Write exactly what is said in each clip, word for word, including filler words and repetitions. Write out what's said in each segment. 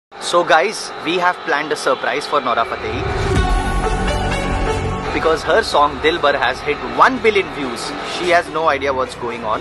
So guys, we have planned a surprise for Nora Fatehi because her song Dilbar has hit one billion views. She has no idea what's going on.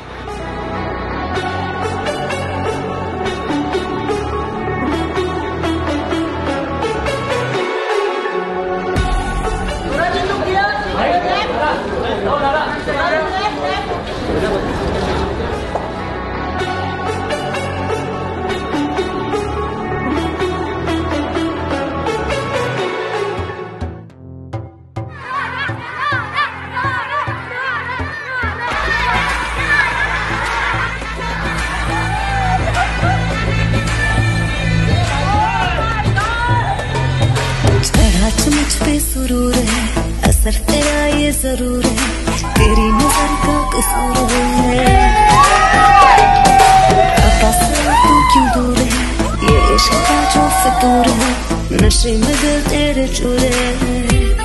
मुझ पे सुरूर है, असर तेरा ये जरूर है, तेरी नजर का कसूर है। आकाश से तू क्यों दूर है, ये इश्क का जो फितूर है, नशे में दिल तेरे चूर है।